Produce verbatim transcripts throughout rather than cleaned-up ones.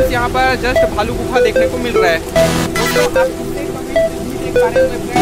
Friends यहाँ पर just भालू गुफा देखने को मिल रहा है। दोस्तों आप दूसरे कमेंट भी देख पा रहे होंगे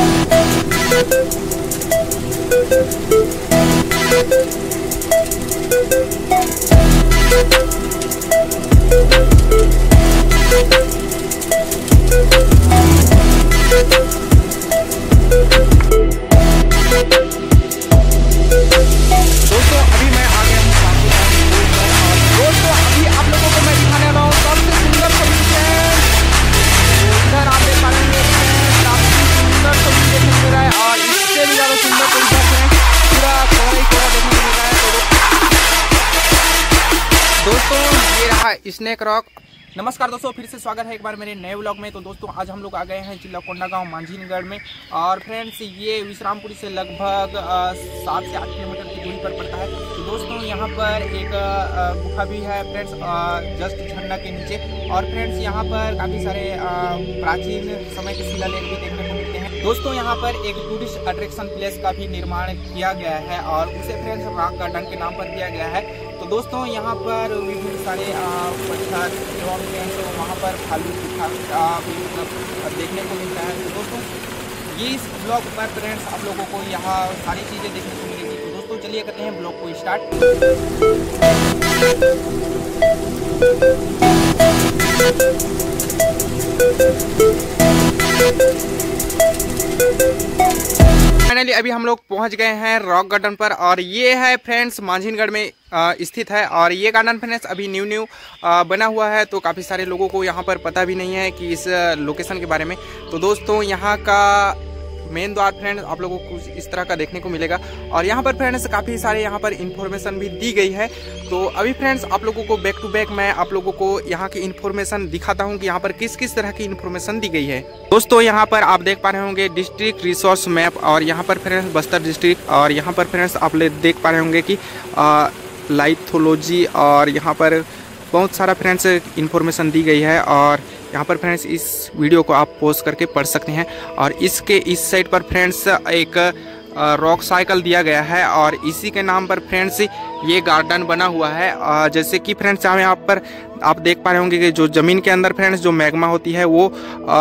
दोस्तों अभी मैं आ गया हूँ दोस्तों अभी आप लोगों को मैं दिखाने वाला हूँ सबसे सुंदर सोल्यूशन। इधर आप देख पा रहे हैं काफी सुंदर सोल्यूशन देखने को मिल रहा है और इससे भी ज्यादा सुंदर सोल्यूशन है पूरा कोहरा ही कोहरा देखने को मिल रहा है। तो दोस्तों ये रहा स्नेक रॉक। नमस्कार दोस्तों, फिर से स्वागत है एक बार मेरे नए व्लॉग में। तो दोस्तों आज हम लोग आ गए हैं जिला कोंडागांव मांझीनगढ़ में और फ्रेंड्स ये विश्रामपुरी से लगभग सात से आठ किलोमीटर की दूरी पर पड़ता है। तो दोस्तों यहाँ पर एक गुफा भी है फ्रेंड्स जस्ट झरना के नीचे और फ्रेंड्स यहाँ पर काफ़ी सारे प्राचीन समय के शिलालेख भी देखने को मिलते हैं। दोस्तों यहाँ पर एक टूरिस्ट अट्रैक्शन प्लेस का भी निर्माण किया गया है और उसे फ्रेंड्स रॉक गार्डन के नाम पर दिया गया है। तो दोस्तों यहाँ पर विभिन्न सारे पत्थर एवं तो वहाँ पर भालू गुफा भी मतलब देखने को मिलता है। तो दोस्तों ये इस ब्लॉग पर फ्रेंड्स आप लोगों को यहाँ सारी चीज़ें देखने को मिलेगी। तो दोस्तों चलिए करते हैं ब्लॉग को स्टार्ट। फाइनली अभी हम लोग पहुंच गए हैं रॉक गार्डन पर और ये है फ्रेंड्स मांझीनगढ़ में स्थित है और ये गार्डन फ्रेंड्स अभी न्यू न्यू बना हुआ है। तो काफ़ी सारे लोगों को यहाँ पर पता भी नहीं है कि इस लोकेशन के बारे में। तो दोस्तों यहाँ का मेन द्वार फ्रेंड्स आप लोगों को कुछ इस तरह का देखने को मिलेगा और यहाँ पर फ्रेंड्स काफ़ी सारे यहाँ पर इन्फॉर्मेशन भी दी गई है। तो अभी फ्रेंड्स आप लोगों को बैक टू बैक मैं आप लोगों को यहाँ की इन्फॉर्मेशन दिखाता हूँ कि यहाँ पर किस किस तरह की इन्फॉर्मेशन दी गई है। दोस्तों यहाँ पर आप देख पा रहे होंगे डिस्ट्रिक्ट रिसोर्स मैप और यहाँ पर फ्रेंड्स बस्तर डिस्ट्रिक्ट और यहाँ पर फ्रेंड्स आप देख पा रहे होंगे कि लाइथोलॉजी और यहाँ पर बहुत सारा फ्रेंड्स इन्फॉर्मेशन दी गई है और यहाँ पर फ्रेंड्स इस वीडियो को आप पॉज करके पढ़ सकते हैं। और इसके इस साइड पर फ्रेंड्स एक रॉक साइकिल दिया गया है और इसी के नाम पर फ्रेंड्स ये गार्डन बना हुआ है। जैसे कि फ्रेंड्स यहाँ पर आप देख पा रहे होंगे कि जो ज़मीन के अंदर फ्रेंड्स जो मैग्मा होती है वो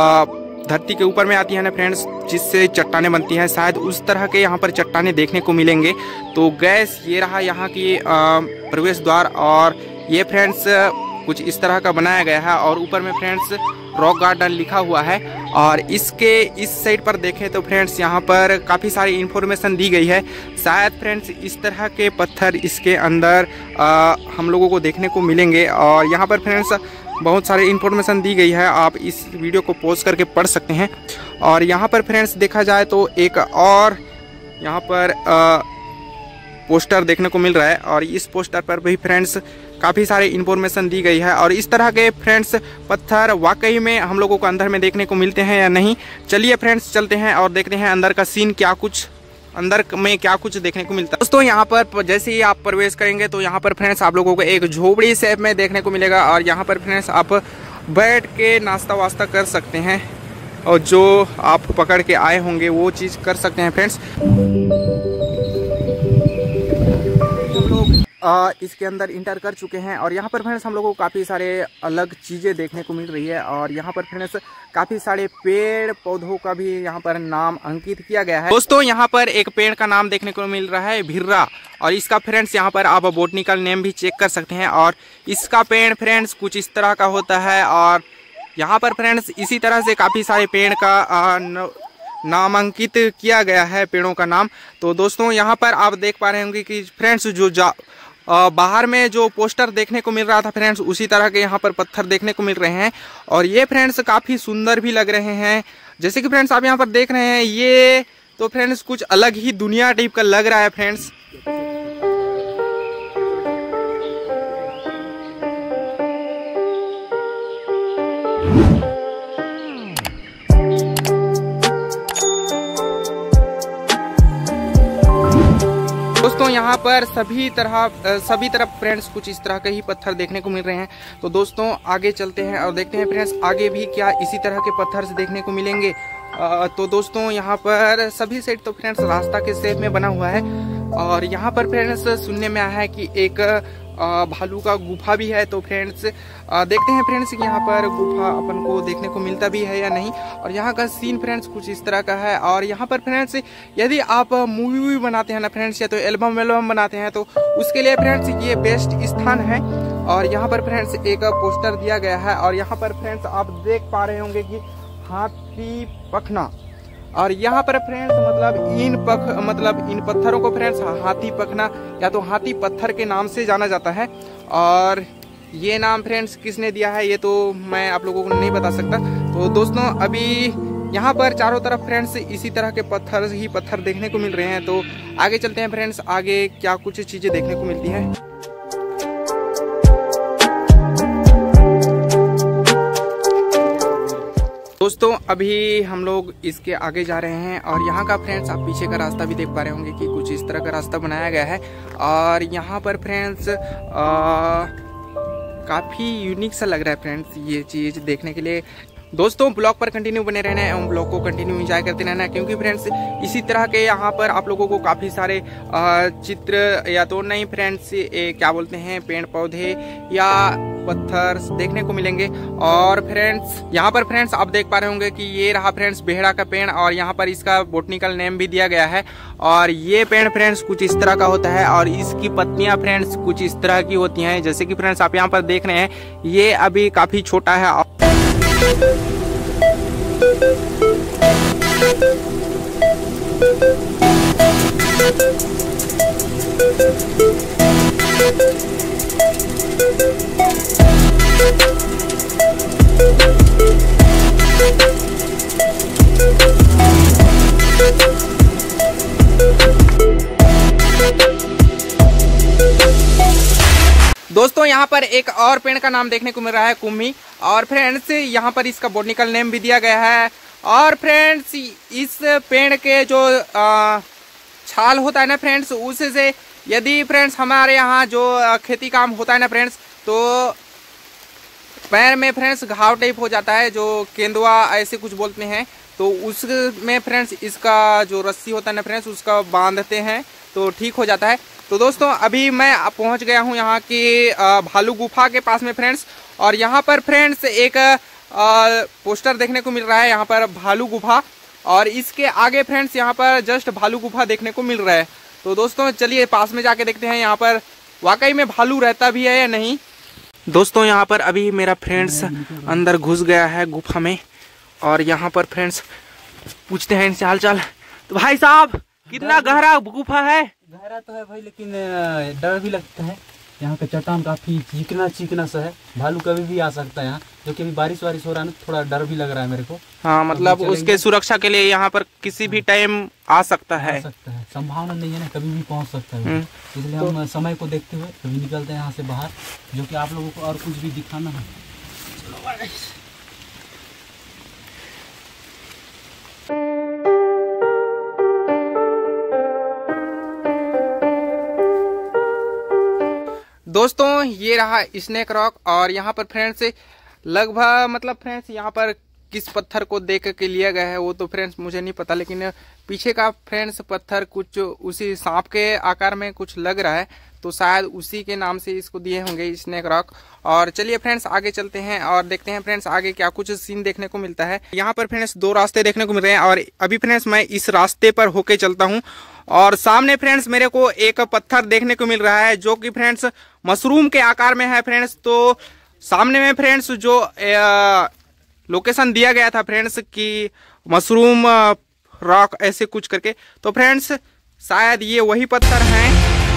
धरती के ऊपर में आती है ना फ्रेंड्स, जिससे चट्टानें बनती हैं। शायद उस तरह के यहाँ पर चट्टानें देखने को मिलेंगे। तो गैस ये रहा यहाँ की प्रवेश द्वार और ये फ्रेंड्स कुछ इस तरह का बनाया गया है और ऊपर में फ्रेंड्स रॉक गार्डन लिखा हुआ है। और इसके इस साइड पर देखें तो फ्रेंड्स यहाँ पर काफ़ी सारी इन्फॉर्मेशन दी गई है। शायद फ्रेंड्स इस तरह के पत्थर इसके अंदर आ, हम लोगों को देखने को मिलेंगे और यहाँ पर फ्रेंड्स बहुत सारी इन्फॉर्मेशन दी गई है। आप इस वीडियो को पॉज करके पढ़ सकते हैं। और यहाँ पर फ्रेंड्स देखा जाए तो एक और यहाँ पर आ, पोस्टर देखने को मिल रहा है और इस पोस्टर पर भी फ्रेंड्स काफ़ी सारी इन्फॉर्मेशन दी गई है। और इस तरह के फ्रेंड्स पत्थर वाकई में हम लोगों को अंदर में देखने को मिलते हैं या नहीं, चलिए फ्रेंड्स चलते हैं और देखते हैं अंदर का सीन क्या कुछ अंदर में क्या कुछ देखने को मिलता है। दोस्तों यहाँ पर जैसे ही आप प्रवेश करेंगे तो यहाँ पर फ्रेंड्स आप लोगों को एक झोपड़ी शेप में देखने को मिलेगा और यहाँ पर फ्रेंड्स आप बैठ के नाश्ता वास्ता कर सकते हैं और जो आप पकड़ के आए होंगे वो चीज़ कर सकते हैं फ्रेंड्स। आ, इसके अंदर इंटर कर चुके हैं और यहाँ पर फ्रेंड्स हम लोगों को काफ़ी सारे अलग चीज़ें देखने को मिल रही है और यहाँ पर फ्रेंड्स काफ़ी सारे पेड़ पौधों का भी यहाँ पर नाम अंकित किया गया है। दोस्तों यहाँ पर एक पेड़ का नाम देखने को मिल रहा है भिर्रा और इसका फ्रेंड्स यहाँ पर आप बोटनिकल नेम भी चेक कर सकते हैं और इसका पेड़ फ्रेंड्स कुछ इस तरह का होता है और यहाँ पर फ्रेंड्स इसी तरह से काफ़ी सारे पेड़ का आ, न, नामांकित किया गया है पेड़ों का नाम। तो दोस्तों यहाँ पर आप देख पा रहे होंगे कि फ्रेंड्स जो जा बाहर में जो पोस्टर देखने को मिल रहा था फ्रेंड्स उसी तरह के यहाँ पर पत्थर देखने को मिल रहे हैं और ये फ्रेंड्स काफ़ी सुंदर भी लग रहे हैं। जैसे कि फ्रेंड्स आप यहाँ पर देख रहे हैं ये तो फ्रेंड्स कुछ अलग ही दुनिया टाइप का लग रहा है फ्रेंड्स। दोस्तों यहाँ पर सभी तरह सभी तरफ फ्रेंड्स कुछ इस तरह के ही पत्थर देखने को मिल रहे हैं। तो दोस्तों आगे चलते हैं और देखते हैं फ्रेंड्स आगे भी क्या इसी तरह के पत्थर देखने को मिलेंगे। आ, तो दोस्तों यहाँ पर सभी साइड तो फ्रेंड्स रास्ता के शेप में बना हुआ है और यहाँ पर फ्रेंड्स सुनने में आया है कि एक भालू का गुफा भी है। तो फ्रेंड्स देखते हैं फ्रेंड्स यहाँ पर गुफा अपन को देखने को मिलता भी है या नहीं। और यहाँ का सीन फ्रेंड्स कुछ इस तरह का है। और यहाँ पर फ्रेंड्स यदि आप मूवी वूवी बनाते हैं ना फ्रेंड्स, या तो एल्बम वेल्बम बनाते हैं, तो उसके लिए फ्रेंड्स ये बेस्ट स्थान है। और यहाँ पर फ्रेंड्स एक पोस्टर दिया गया है। और यहाँ पर फ्रेंड्स आप देख पा रहे होंगे कि हाथी पखना, और यहाँ पर फ्रेंड्स मतलब इन पख मतलब इन पत्थरों को फ्रेंड्स हाथी पखना या तो हाथी पत्थर के नाम से जाना जाता है। और ये नाम फ्रेंड्स किसने दिया है ये तो मैं आप लोगों को नहीं बता सकता। तो दोस्तों अभी यहाँ पर चारों तरफ फ्रेंड्स इसी तरह के पत्थर ही पत्थर देखने को मिल रहे हैं। तो आगे चलते हैं फ्रेंड्स, आगे क्या कुछ चीजें देखने को मिलती है। दोस्तों अभी हम लोग इसके आगे जा रहे हैं। और यहाँ का फ्रेंड्स आप पीछे का रास्ता भी देख पा रहे होंगे कि कुछ इस तरह का रास्ता बनाया गया है। और यहाँ पर फ्रेंड्स काफ़ी यूनिक सा लग रहा है फ्रेंड्स ये चीज़ देखने के लिए। दोस्तों ब्लॉग पर कंटिन्यू बने रहना है एवं ब्लॉग को कंटिन्यू एंजॉय करते रहना है, क्योंकि फ्रेंड्स इसी तरह के यहाँ पर आप लोगों को काफ़ी सारे चित्र या तो नहीं फ्रेंड्स क्या बोलते हैं पेड़ पौधे या पत्थर देखने को मिलेंगे। और फ्रेंड्स यहाँ पर फ्रेंड्स आप देख पा रहे होंगे कि ये रहा फ्रेंड्स बेहड़ा का पेड़, और यहाँ पर इसका बोटनिकल नेम भी दिया गया है। और ये पेड़ फ्रेंड्स कुछ इस तरह का होता है, और इसकी पत्तियां फ्रेंड्स कुछ इस तरह की होती हैं। जैसे कि फ्रेंड्स आप यहाँ पर देख रहे हैं ये अभी काफी छोटा है। दोस्तों यहाँ पर एक और पेड़ का नाम देखने को मिल रहा है कुम्ही। और फ्रेंड्स यहाँ पर इसका बॉटनिकल नेम भी दिया गया है। और फ्रेंड्स इस पेड़ के जो आ, छाल होता है ना फ्रेंड्स, उससे यदि फ्रेंड्स हमारे यहाँ जो खेती काम होता है ना फ्रेंड्स, तो पैर में फ्रेंड्स घाव टाइप हो जाता है, जो केंदुआ ऐसे कुछ बोलते हैं। तो उसमें फ्रेंड्स इसका जो रस्सी होता है ना फ्रेंड्स उसका बांधते हैं तो ठीक हो जाता है। तो दोस्तों अभी मैं पहुंच गया हूं यहाँ की भालू गुफा के पास में फ्रेंड्स। और यहाँ पर फ्रेंड्स एक आ, पोस्टर देखने को मिल रहा है यहाँ पर भालू गुफा, और इसके आगे फ्रेंड्स यहाँ पर जस्ट भालू गुफा देखने को मिल रहा है। तो दोस्तों चलिए पास में जाके देखते हैं यहाँ पर वाकई में भालू रहता भी है या नहीं। दोस्तों यहाँ पर अभी मेरा फ्रेंड्स अंदर घुस गया है गुफा में, और यहाँ पर फ्रेंड्स पूछते हैं इनसे हाल चाल। तो भाई साहब कितना गहरा गुफा है? गहरा तो है भाई, लेकिन डर भी लगता है। यहाँ का चट्टान काफी चिकना चिकना सा है, भालू कभी भी आ सकता है यहाँ, जो कि अभी बारिश वारिश हो रहा है ना, थोड़ा डर भी लग रहा है मेरे को। हाँ मतलब उसके सुरक्षा के लिए यहाँ पर किसी भी टाइम आ सकता है, आ सकता है, संभावना नहीं है ना, कभी भी पहुँच सकता है। इसलिए हम समय को देखते हुए कभी निकलते हैं यहाँ से बाहर, जो कि आप लोगों को और कुछ भी दिखाना है। दोस्तों ये रहा स्नेक रॉक। और यहाँ पर फ्रेंड्स लगभग मतलब फ्रेंड्स यहाँ पर किस पत्थर को देख के लिया गया है वो तो फ्रेंड्स मुझे नहीं पता, लेकिन पीछे का फ्रेंड्स पत्थर कुछ उसी सांप के आकार में कुछ लग रहा है, तो शायद उसी के नाम से इसको दिए होंगे स्नेक रॉक। और चलिए फ्रेंड्स आगे चलते हैं और देखते हैं फ्रेंड्स आगे क्या कुछ सीन देखने को मिलता है। यहाँ पर फ्रेंड्स दो रास्ते देखने को मिल रहे हैं, और अभी फ्रेंड्स मैं इस रास्ते पर होके चलता हूँ। और सामने फ्रेंड्स मेरे को एक पत्थर देखने को मिल रहा है जो कि फ्रेंड्स मशरूम के आकार में है फ्रेंड्स। तो सामने में फ्रेंड्स जो लोकेशन दिया गया था फ्रेंड्स कि मशरूम रॉक ऐसे कुछ करके, तो फ्रेंड्स शायद ये वही पत्थर हैं।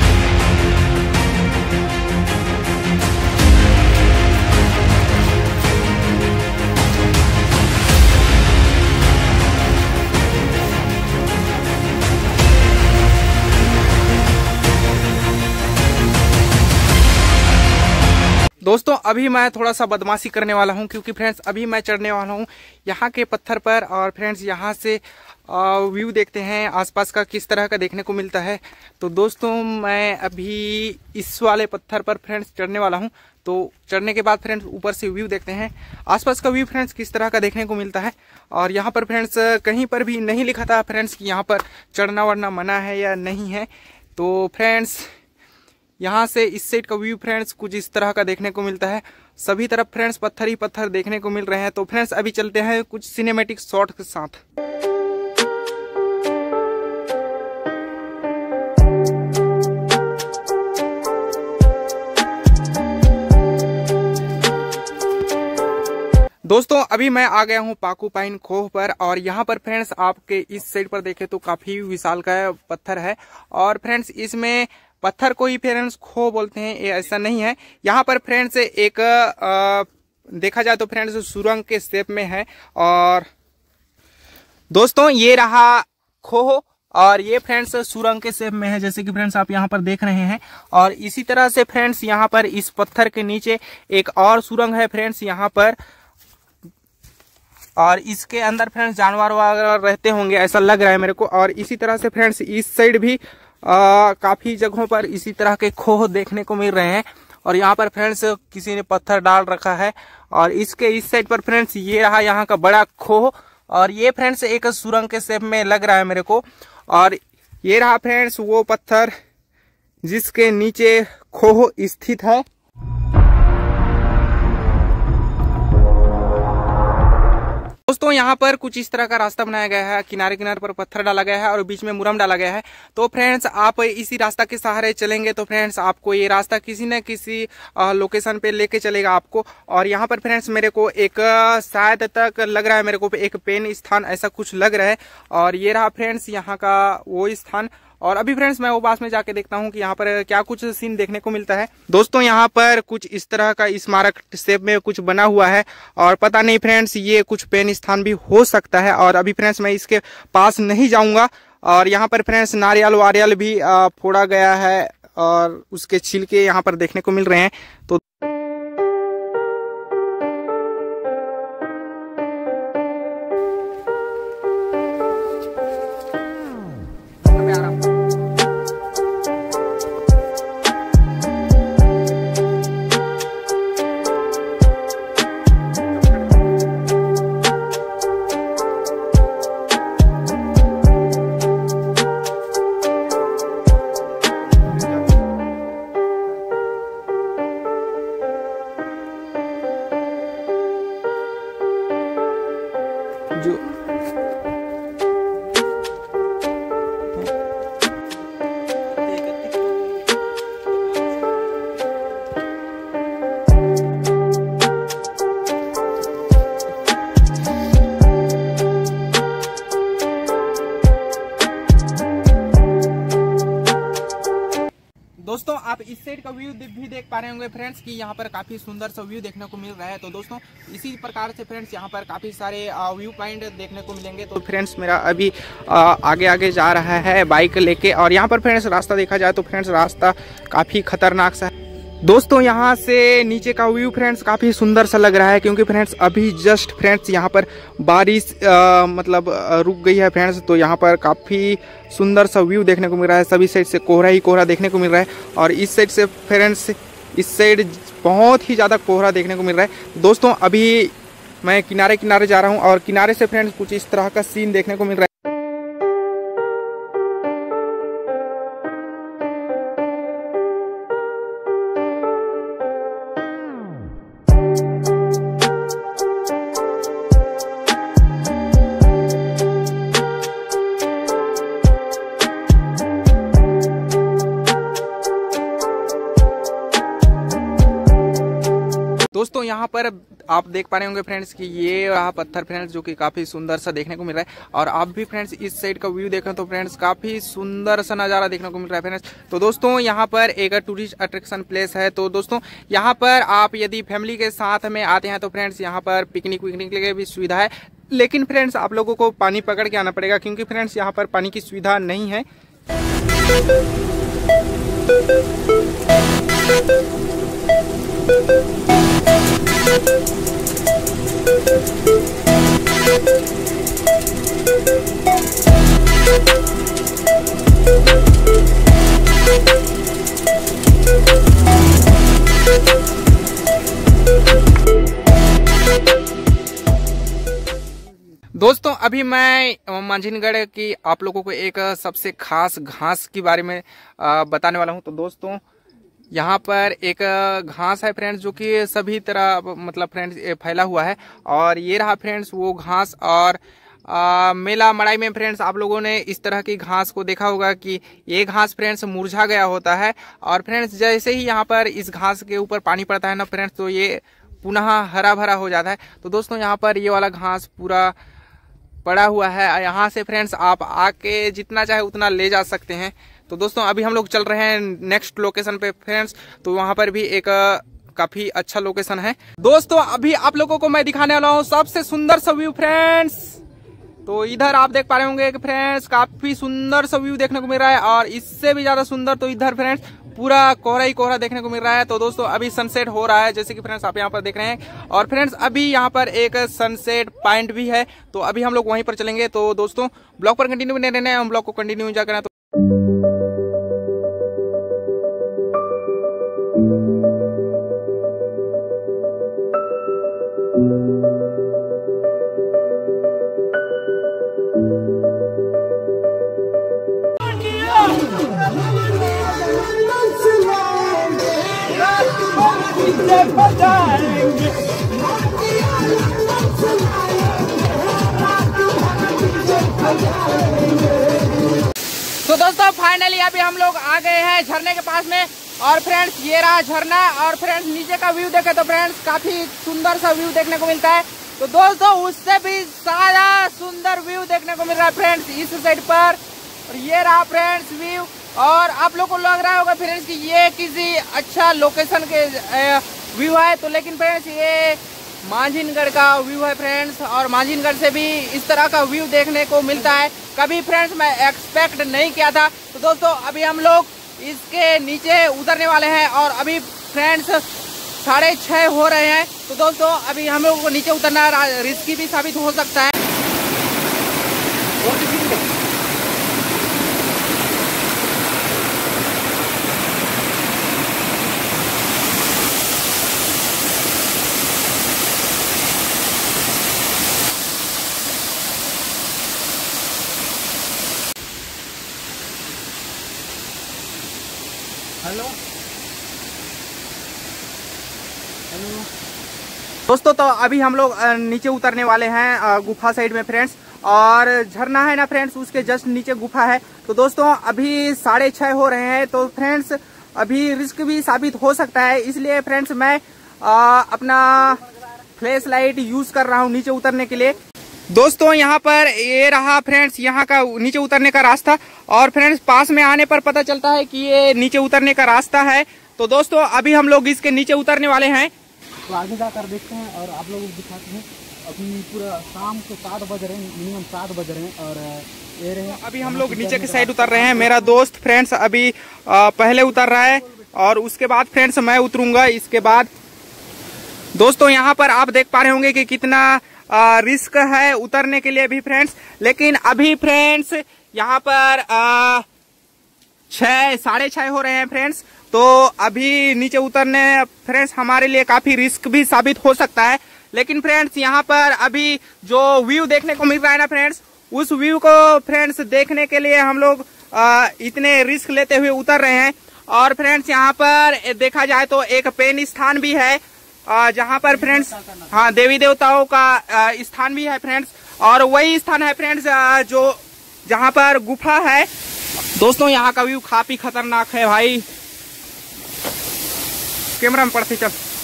दोस्तों अभी मैं थोड़ा सा बदमाशी करने वाला हूं, क्योंकि फ्रेंड्स अभी मैं चढ़ने वाला हूं यहाँ के पत्थर पर, और फ्रेंड्स यहाँ से व्यू देखते हैं आसपास का किस तरह का देखने को मिलता है। तो दोस्तों मैं अभी इस वाले पत्थर पर फ्रेंड्स चढ़ने वाला हूं, तो चढ़ने के बाद फ्रेंड्स ऊपर से व्यू देखते हैं आसपास का व्यू फ्रेंड्स किस तरह का देखने को मिलता है। और यहाँ पर फ्रेंड्स कहीं पर भी नहीं लिखा था फ्रेंड्स कि यहाँ पर चढ़ना वढ़ना मना है या नहीं है। तो फ्रेंड्स यहाँ से इस साइड का व्यू फ्रेंड्स कुछ इस तरह का देखने को मिलता है। सभी तरफ फ्रेंड्स पत्थर ही पत्थर देखने को मिल रहे हैं। तो फ्रेंड्स अभी चलते हैं कुछ सिनेमैटिक शॉट के साथ। दोस्तों अभी मैं आ गया हूँ पाकूपाइन खोह पर, और यहाँ पर फ्रेंड्स आपके इस साइड पर देखें तो काफी विशाल का पत्थर है। और फ्रेंड्स इसमें पत्थर को ही फ्रेंड्स खोह बोलते हैं, ये ऐसा नहीं है। यहाँ पर फ्रेंड्स एक आ, देखा जाए तो फ्रेंड्स सुरंग के शेप में है। और दोस्तों ये रहा खोह, और ये फ्रेंड्स सुरंग के शेप में है, जैसे कि फ्रेंड्स आप यहाँ पर देख रहे हैं। और इसी तरह से फ्रेंड्स यहाँ पर इस पत्थर के नीचे एक और सुरंग है फ्रेंड्स यहाँ पर, और इसके अंदर फ्रेंड्स जानवर वगैरह रहते होंगे ऐसा लग रहा है मेरे को। और इसी तरह से फ्रेंड्स इस साइड भी आ, काफी जगहों पर इसी तरह के खोह देखने को मिल रहे हैं। और यहाँ पर फ्रेंड्स किसी ने पत्थर डाल रखा है। और इसके इस साइड पर फ्रेंड्स ये रहा यहाँ का बड़ा खोह, और ये फ्रेंड्स एक सुरंग के शेप में लग रहा है मेरे को। और ये रहा फ्रेंड्स वो पत्थर जिसके नीचे खोह स्थित है। दोस्तों यहाँ पर कुछ इस तरह का रास्ता बनाया गया है, किनारे किनारे पर पत्थर डाला गया है और बीच में मुरम डाला गया है। तो फ्रेंड्स आप इसी रास्ता के सहारे चलेंगे तो फ्रेंड्स आपको ये रास्ता किसी न किसी लोकेशन पे लेके चलेगा आपको। और यहाँ पर फ्रेंड्स मेरे को एक शायद तक लग रहा है मेरे को एक पेन स्थान ऐसा कुछ लग रहा है। और ये रहा फ्रेंड्स यहाँ का वो स्थान। और अभी फ्रेंड्स मैं वो पास में जाके देखता हूँ कि यहाँ पर क्या कुछ सीन देखने को मिलता है। दोस्तों यहाँ पर कुछ इस तरह का स्मारक शेप में कुछ बना हुआ है, और पता नहीं फ्रेंड्स ये कुछ पेन स्थान भी हो सकता है। और अभी फ्रेंड्स मैं इसके पास नहीं जाऊंगा। और यहाँ पर फ्रेंड्स नारियल वारियल भी फोड़ा गया है और उसके छिलके यहाँ पर देखने को मिल रहे हैं। तो जो दोस्तों आप इस साइड का व्यू भी देख पा रहे होंगे फ्रेंड्स कि यहाँ पर काफी सुंदर सा व्यू देखने को मिल रहा है। तो दोस्तों इसी प्रकार से फ्रेंड्स यहाँ पर काफी सारे व्यू पॉइंट देखने को मिलेंगे। तो फ्रेंड्स मेरा अभी आ, आगे आगे जा रहा है बाइक लेके, और यहाँ पर फ्रेंड्स रास्ता देखा जाए तो फ्रेंड्स रास्ता काफी खतरनाक सा है। दोस्तों यहाँ से नीचे का व्यू फ्रेंड्स काफी सुंदर सा लग रहा है, क्योंकि फ्रेंड्स अभी जस्ट फ्रेंड्स यहाँ पर बारिश आ, मतलब आ, रुक गई है फ्रेंड्स। तो यहाँ पर काफी सुंदर सा व्यू देखने को मिल रहा है। सभी साइड से कोहरा ही कोहरा देखने को मिल रहा है, और इस साइड से फ्रेंड्स इस साइड बहुत ही ज़्यादा कोहरा देखने को मिल रहा है। दोस्तों अभी मैं किनारे किनारे जा रहा हूँ, और किनारे से फ्रेंड्स कुछ इस तरह का सीन देखने को मिल रहा है। दोस्तों यहाँ पर आप देख पा रहे होंगे फ्रेंड्स कि ये रहा पत्थर फ्रेंड्स, जो कि काफी सुंदर सा देखने को मिल रहा है। और आप भी फ्रेंड्स इस साइड का व्यू देखें तो फ्रेंड्स काफी सुंदर सा नज़ारा देखने को मिल रहा है फ्रेंड्स। तो दोस्तों यहाँ पर एक टूरिस्ट अट्रैक्शन प्लेस है। तो दोस्तों यहाँ पर आप यदि फैमिली के साथ में आते हैं तो फ्रेंड्स यहाँ पर पिकनिक विकनिक के लिए भी सुविधा है। लेकिन फ्रेंड्स आप लोगों को पानी पकड़ के आना पड़ेगा, क्योंकि फ्रेंड्स यहाँ पर पानी की सुविधा नहीं है। दोस्तों अभी मैं मांझीनगढ़ की आप लोगों को एक सबसे खास घास के बारे में बताने वाला हूं। तो दोस्तों यहाँ पर एक घास है फ्रेंड्स, जो कि सभी तरह मतलब फ्रेंड्स फैला हुआ है। और ये रहा फ्रेंड्स वो घास। और आ, मेला मड़ाई में फ्रेंड्स आप लोगों ने इस तरह की घास को देखा होगा कि ये घास फ्रेंड्स मुरझा गया होता है। और फ्रेंड्स जैसे ही यहाँ पर इस घास के ऊपर पानी पड़ता है ना फ्रेंड्स, तो ये पुनः हरा भरा हो जाता है। तो दोस्तों यहाँ पर ये वाला घास पूरा पड़ा हुआ है। यहाँ से फ्रेंड्स आप आके जितना चाहे उतना ले जा सकते हैं। तो दोस्तों अभी हम लोग चल रहे हैं नेक्स्ट लोकेशन पे फ्रेंड्स। तो वहाँ पर भी एक काफी अच्छा लोकेशन है। दोस्तों अभी आप लोगों को मैं दिखाने वाला हूँ सबसे सुंदर सा व्यू फ्रेंड्स। तो इधर आप देख पा रहे होंगे कि फ्रेंड्स काफी सुंदर सा व्यू देखने को मिल रहा है। और इससे भी ज्यादा सुंदर तो इधर फ्रेंड्स पूरा कोहरा ही कोहरा देखने को मिल रहा है। तो दोस्तों अभी सनसेट हो रहा है, जैसे कि फ्रेंड्स आप यहाँ पर देख रहे हैं। और फ्रेंड्स अभी यहाँ पर एक सनसेट पॉइंट भी है, तो अभी हम लोग वहीं पर चलेंगे। तो दोस्तों ब्लॉग पर कंटिन्यू बने रहना है, हम ब्लॉग को कंटिन्यू एंजॉय करना। तो तो दोस्तों फाइनली अभी हम लोग आ गए हैं झरने के पास में। और फ्रेंड्स ये रहा झरना। और फ्रेंड्स नीचे का व्यू देखे तो फ्रेंड्स काफी सुंदर सा व्यू देखने को मिलता है। तो दोस्तों उससे भी ज्यादा सुंदर व्यू देखने को मिल रहा है फ्रेंड्स इस साइड पर। और ये रहा फ्रेंड्स व्यू। और आप लोग को लग रहा होगा फ्रेंड्स कि ये किसी अच्छा लोकेशन के व्यू है, तो लेकिन फ्रेंड्स ये मांझिनगढ़ का व्यू है फ्रेंड्स। और मांझिनगढ़ से भी इस तरह का व्यू देखने को मिलता है, कभी फ्रेंड्स मैं एक्सपेक्ट नहीं किया था। तो दोस्तों अभी हम लोग इसके नीचे उतरने वाले हैं। और अभी फ्रेंड्स साढ़े छः हो रहे हैं। तो दोस्तों अभी हम लोगों को नीचे उतरना रिस्की भी साबित हो सकता है। हेलो हेलो दोस्तों तो अभी हम लोग नीचे उतरने वाले हैं गुफा साइड में फ्रेंड्स। और झरना है ना फ्रेंड्स, उसके जस्ट नीचे गुफा है। तो दोस्तों अभी साढ़े छः हो रहे हैं। तो फ्रेंड्स अभी रिस्क भी साबित हो सकता है, इसलिए फ्रेंड्स मैं आ, अपना फ्लैश लाइट यूज कर रहा हूँ नीचे उतरने के लिए। दोस्तों यहाँ पर ये रहा फ्रेंड्स यहाँ का नीचे उतरने का रास्ता। और फ्रेंड्स पास में आने पर पता चलता है कि ये नीचे उतरने का रास्ता है। तो दोस्तों अभी हम लोग इसके नीचे उतरने वाले हैं। तो आगे जाकर देखते हैं और आप लोगों को दिखाते हैं। अभी पूरा शाम के सात बज रहे हैं, मिनिमम सात बज रहे हैं। और ये रहे अभी हम लोग नीचे के साइड उतर रहे हैं। मेरा दोस्त फ्रेंड्स अभी पहले उतर रहा है और उसके बाद फ्रेंड्स मैं उतरूंगा इसके बाद। दोस्तों यहाँ पर आप देख पा रहे होंगे कि कितना आ, रिस्क है उतरने के लिए भी फ्रेंड्स। लेकिन अभी फ्रेंड्स यहाँ पर छः साढ़े छः हो रहे हैं फ्रेंड्स। तो अभी नीचे उतरने फ्रेंड्स हमारे लिए काफी रिस्क भी साबित हो सकता है। लेकिन फ्रेंड्स यहाँ पर अभी जो व्यू देखने को मिल रहा है ना फ्रेंड्स, उस व्यू को फ्रेंड्स देखने के लिए हम लोग आ, इतने रिस्क लेते हुए उतर रहे हैं। और फ्रेंड्स यहाँ पर देखा जाए तो एक पेन स्थान भी है जहाँ पर फ्रेंड्स हाँ देवी देवताओं का स्थान भी है फ्रेंड्स। और वही स्थान है फ्रेंड्स जो जहाँ पर गुफा है। दोस्तों यहाँ का व्यू काफी खतरनाक है भाई। कैमरा में पड़ते चल।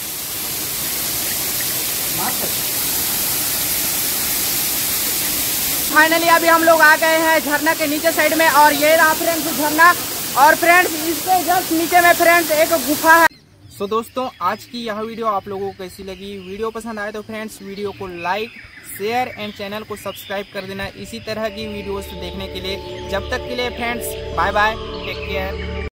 फाइनली अभी हम लोग आ गए हैं झरना के नीचे साइड में। और ये रहा फ्रेंड्स झरना। और फ्रेंड्स इसके जस्ट नीचे में फ्रेंड्स एक गुफा है। सो so, दोस्तों आज की यह वीडियो आप लोगों को कैसी लगी? वीडियो पसंद आए तो फ्रेंड्स वीडियो को लाइक शेयर एंड चैनल को सब्सक्राइब कर देना इसी तरह की वीडियोस देखने के लिए। जब तक के लिए friends bye bye, take care.